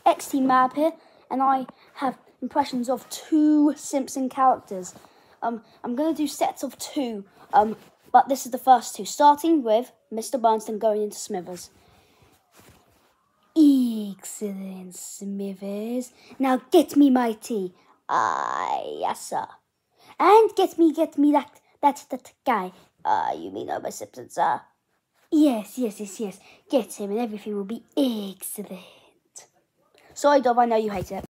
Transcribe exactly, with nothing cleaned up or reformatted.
X Team map here, and I have impressions of two Simpson characters. Um, I'm going to do sets of two, um, but this is the first two, starting with Mister Bernstein going into Smithers. Excellent, Smithers. Now get me my tea. Ah, yes, sir. And get me, get me that, that, that guy. Ah, uh, you mean Homer Simpson, sir? Yes, yes, yes, yes. Get him and everything will be excellent. Sorry, Dov, I know you hate it.